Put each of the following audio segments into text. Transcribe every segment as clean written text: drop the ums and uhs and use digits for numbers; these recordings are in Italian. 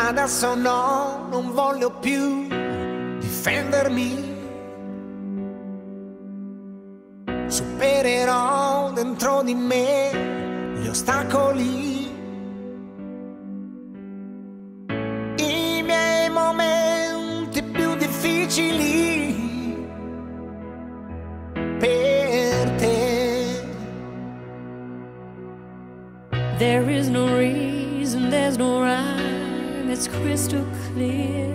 Adesso no, non voglio più difendermi. Supererò dentro di me gli ostacoli, i miei momenti più difficili per te. There is no reason, there's no rhyme, it's crystal clear.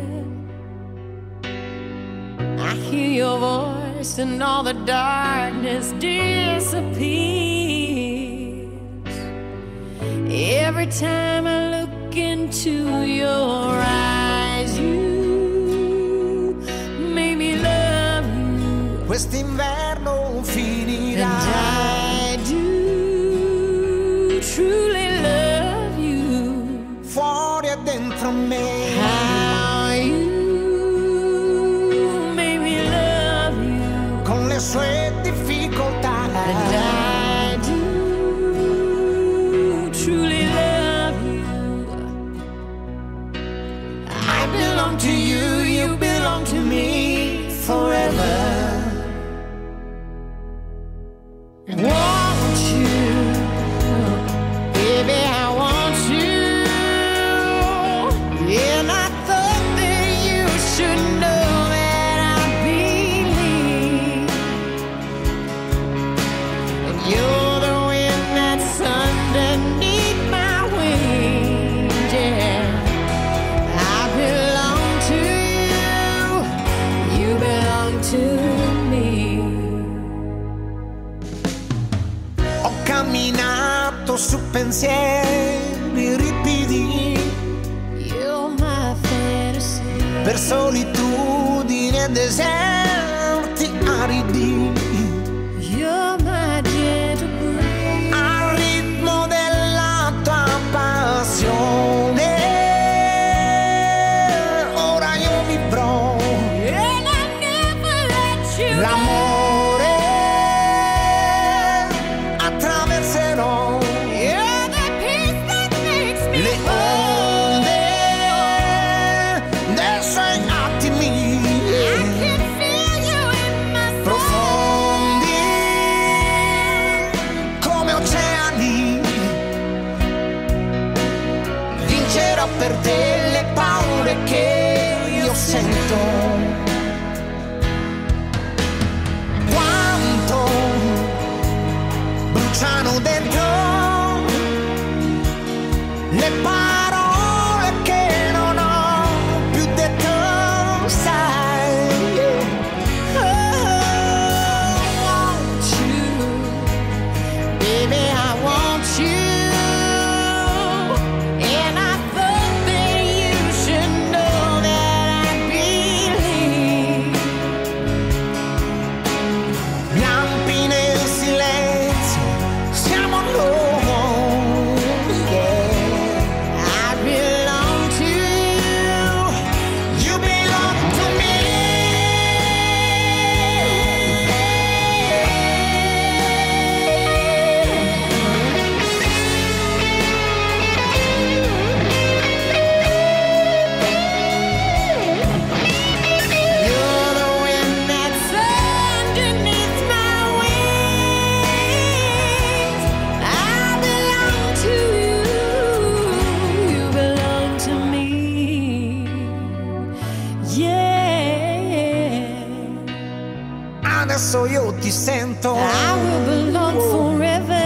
I hear your voice and all the darkness disappears. Every time I look into your eyes, you make me love you. Quest'inverno finirà. And I do truly love you. Fuori e dentro me. How you make me love you. Con le sue difficoltà. And I do truly love you. I belong to you, you belong to me forever. Want you, baby, I want you. And I thought that you should know that I believe. And you're the wind that's underneath my wings, yeah. I belong to you, you belong to me. Ho camminato su pensieri ripidi, You're my fantasy. per solitudini e deserti aridi, You're my gentle breeze. al ritmo della tua passione. Ora io vivrò And I never let you l'amore, attraverserò go. You're the peace that makes me le onde dei suoi attimi I can feel you in my soul. profondi come oceani. Vincerò per te le paure che io sento. Quanto bruciano dentro le parole che non ho più detto, sai. Oh, want you, baby, I want you. And I thought that you should know that I believe. Lampi nel silenzio, siamo noi, yeah. I belong to you. You belong to me. You're the wind that's underneath my wings. I belong to you. You belong to me. Yeah. Adesso io ti sento. I will belong forever.